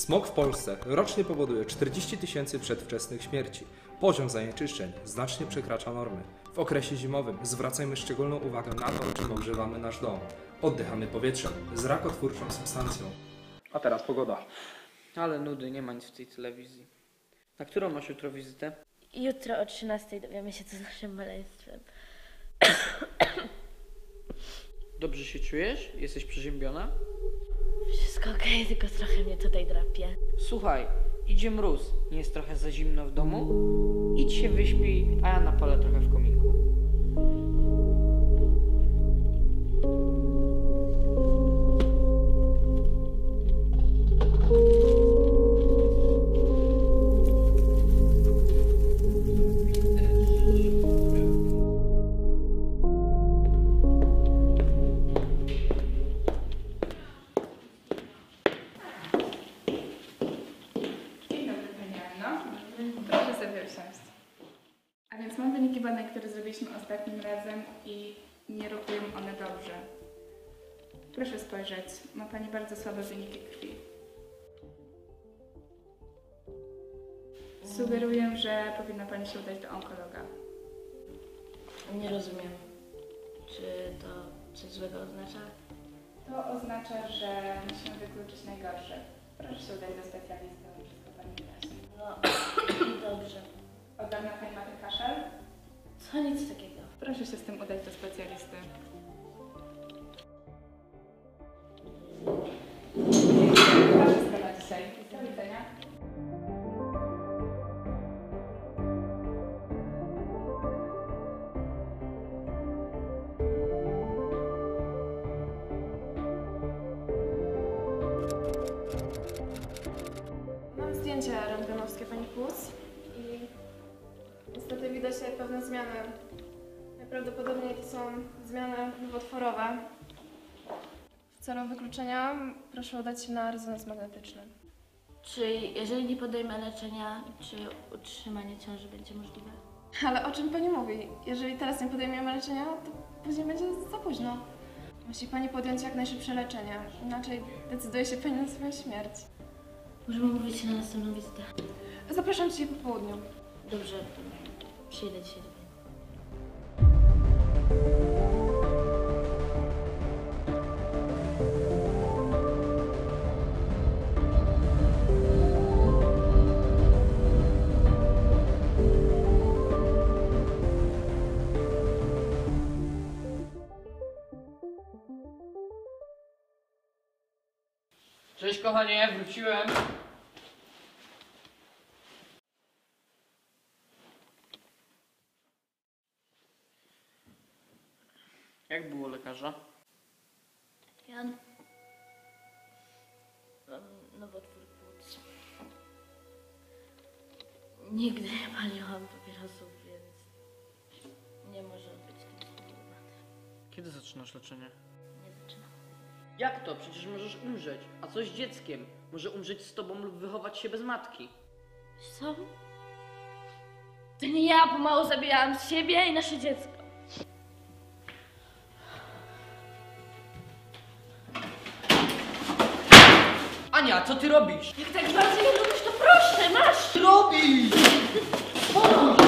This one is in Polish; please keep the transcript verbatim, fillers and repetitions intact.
Smog w Polsce rocznie powoduje czterdzieści tysięcy przedwczesnych śmierci. Poziom zanieczyszczeń znacznie przekracza normy. W okresie zimowym zwracajmy szczególną uwagę na to, czym ogrzewamy nasz dom. Oddychamy powietrzem z rakotwórczą substancją. A teraz pogoda. Ale nudy, nie ma nic w tej telewizji. Na którą masz jutro wizytę? Jutro o trzynastej dowiemy się, co z naszym maleństwem. Dobrze się czujesz? Jesteś przeziębiona? Wszystko okej, okay, tylko trochę mnie tutaj drapie. Słuchaj, idzie mróz. Nie jest trochę za zimno w domu? Idź się wyśpij, a ja napalę trochę w kominku. Proszę sobie usiąść. A więc mam wyniki badań, które zrobiliśmy ostatnim razem i nie rokują one dobrze. Proszę spojrzeć, ma Pani bardzo słabe wyniki krwi. Sugeruję, że powinna Pani się udać do onkologa. Nie rozumiem. Czy to coś złego oznacza? To oznacza, że musimy wykluczyć najgorsze. Proszę się udać do specjalisty, on wszystko Pani wyjaśni. No, dobrze. Od dawna Pani ma ten kaszel? To nic takiego. Proszę się z tym udać do specjalisty. To wszystko na dzisiaj. Do widzenia. Mam zdjęcie rentgenowskie Pani płuc i niestety widać tutaj pewne zmiany. Najprawdopodobniej to są zmiany nowotworowe. W celu wykluczenia proszę udać się na rezonans magnetyczny. Czy jeżeli nie podejmę leczenia, czy utrzymanie ciąży będzie możliwe? Ale o czym Pani mówi? Jeżeli teraz nie podejmiemy leczenia, to później będzie za późno. Musi Pani podjąć jak najszybsze leczenie, inaczej decyduje się Pani na swoją śmierć. Możemy umówić się na następną wizytę. Zapraszam Cię po południu. Dobrze, przyjdę dzisiaj do Pani. Cześć kochanie, wróciłem. Jak było lekarza? Jan, mam nowotwór płuc. Nigdy nie paliłam papierosów, więc nie może być tym spowodowane. Kiedy zaczynasz leczenie? Nie zaczynam. Jak to? Przecież możesz umrzeć. A co z dzieckiem? Może umrzeć z tobą lub wychować się bez matki. Co? To nie ja pomału zabijałam siebie i nasze dziecko. Ania, co ty robisz? Jak tak bardzo nie lubisz, to proszę, masz! Co robisz? Pomóż!